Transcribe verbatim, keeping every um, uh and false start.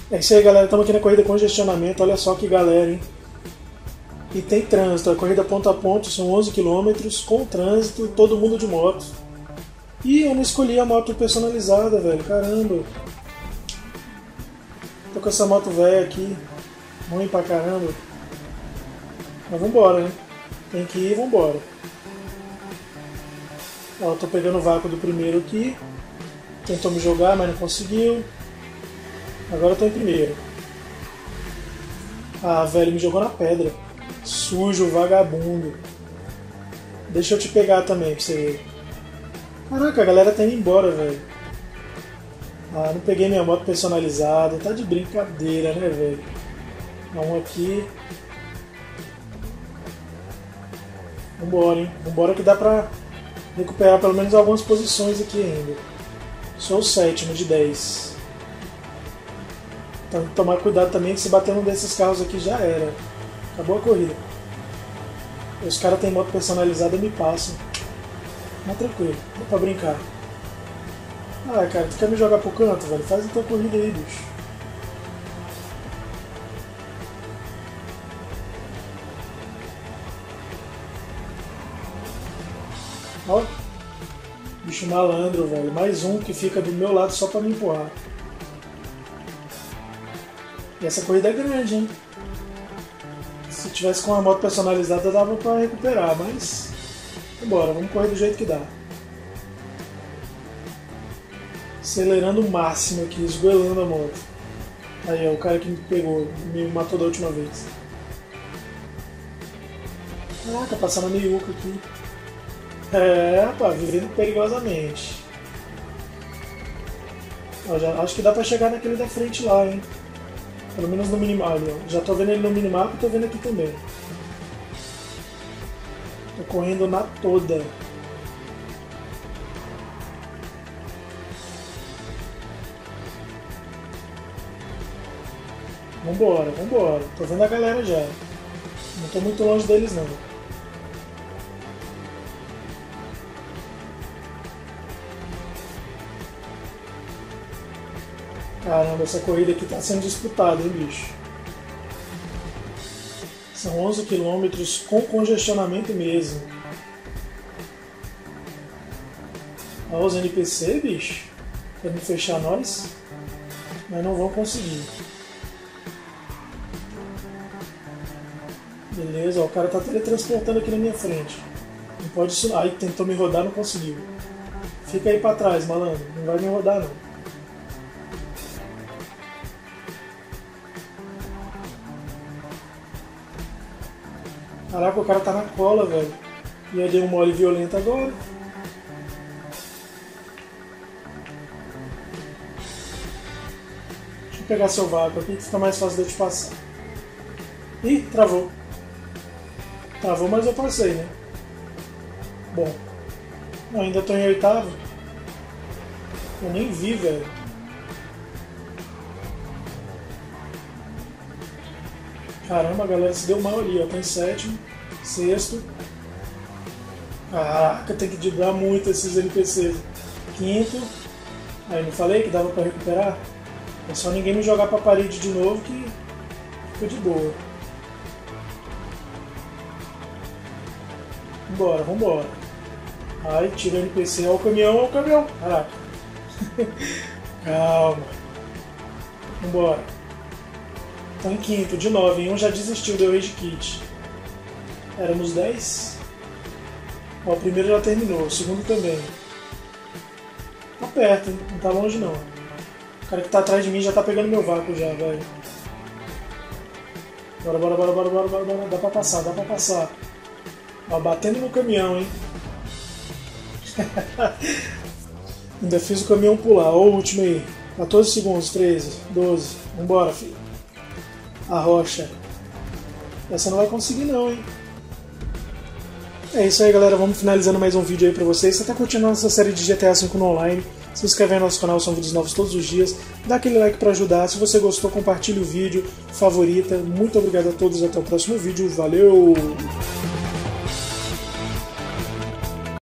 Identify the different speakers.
Speaker 1: É isso aí, galera. Estamos aqui na corrida congestionamento. Olha só que galera, hein? E tem trânsito. A corrida ponto a ponto são onze quilômetros com trânsito, todo mundo de moto. E eu não escolhi a moto personalizada, velho. Caramba. Tô com essa moto velha aqui. Ruim pra caramba. Mas vambora, né? Tem que ir, vambora. Ó, tô pegando o vácuo do primeiro aqui. Tentou me jogar, mas não conseguiu. Agora eu tô em primeiro. Ah, velho, me jogou na pedra. Sujo, vagabundo. Deixa eu te pegar também pra você ver. Caraca, a galera tá indo embora, velho. Ah, não peguei minha moto personalizada. Tá de brincadeira, né, velho? Um aqui. Vambora, hein? Vambora que dá pra recuperar pelo menos algumas posições aqui ainda. Sou o sétimo de dez. Então tem que tomar cuidado também que se bater num desses carros aqui já era. Acabou a corrida. Os caras têm moto personalizada e me passam. Mas tranquilo, dá pra brincar. Ah, cara, tu quer me jogar pro canto, velho? Faz a tua corrida aí, bicho. Ó, bicho malandro, velho. Mais um que fica do meu lado só pra me empurrar. E essa corrida é grande, hein? Se tivesse com uma moto personalizada dava pra recuperar, mas... Vambora, vamos correr do jeito que dá. Acelerando o máximo aqui, esgoelando a moto. Aí, ó, o cara que me pegou, me matou da última vez. Caraca, passando a meiuca aqui. É, rapaz, vivendo perigosamente. Ó, já, acho que dá pra chegar naquele da frente lá, hein? Pelo menos no minimapa. Já tô vendo ele no minimapa e tô vendo aqui também. Tô correndo na toda. Vambora, vambora. Tô vendo a galera já. Não tô muito longe deles não. Caramba, essa corrida aqui tá sendo disputada, hein, bicho? São onze quilômetros com congestionamento mesmo. Olha os N P C, bicho. Querem fechar nós. Mas não vão conseguir. Beleza, ó, o cara tá teletransportando aqui na minha frente. Não pode isso. Aí tentou me rodar, não conseguiu. Fica aí pra trás, malandro. Não vai me rodar, não. Caraca, o cara tá na cola, velho. E eu dei um mole violento agora. Deixa eu pegar seu vácuo aqui que fica mais fácil de eu te passar. Ih, travou. Travou, mas eu passei, né? Bom. Eu ainda tô em oitavo. Eu nem vi, velho. Caramba, a galera se deu mal ali, ó. Tá em sétimo, sexto. Caraca, tem que driblar muito esses N P Cs. Quinto. Aí, não falei que dava pra recuperar? É só ninguém me jogar pra parede de novo que fica de boa. Vambora, vambora. Aí, tira o N P C. Ó o caminhão, ó o caminhão. Caraca. Calma. Vambora. Estão em quinto, de nove, hein? Um já desistiu, deu rage kit. Éramos dez. Ó, o primeiro já terminou, o segundo também. Tá perto, hein? Não tá longe não. O cara que tá atrás de mim já tá pegando meu vácuo já, velho. Bora, bora, bora, bora, bora, bora, bora. Dá pra passar, dá pra passar. Ó, batendo no caminhão, hein? Ainda fiz o caminhão pular. Ó, o último aí. quatorze segundos, treze, doze. Vambora, filho. A rocha. Essa não vai conseguir não, hein? É isso aí, galera. Vamos finalizando mais um vídeo aí pra vocês. Se você tá curtindo essa série de G T A cinco no online, se inscreve no nosso canal, são vídeos novos todos os dias. Dá aquele like pra ajudar. Se você gostou, compartilhe o vídeo, favorita. Muito obrigado a todos. Até o próximo vídeo. Valeu!